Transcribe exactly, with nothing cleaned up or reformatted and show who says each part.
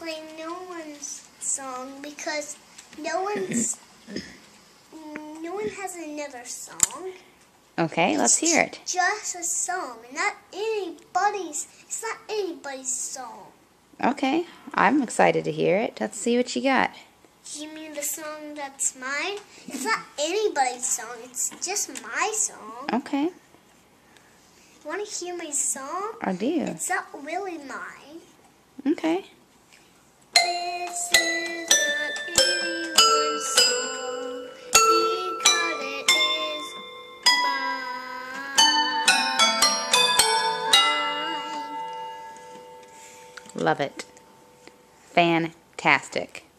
Speaker 1: play Noone's song because no one's no one has another song.
Speaker 2: Okay, let's hear it.
Speaker 1: It's just a song, not anybody's. It's not anybody's song.
Speaker 2: Okay, I'm excited to hear it. Let's see what you got.
Speaker 1: You mean the song that's mine? It's not anybody's song. It's just my song.
Speaker 2: Okay.
Speaker 1: You want to hear my song?
Speaker 2: I do.
Speaker 1: It's not really mine.
Speaker 2: Okay.
Speaker 1: This is not anyone's song because it is mine.
Speaker 2: Love it. Fantastic.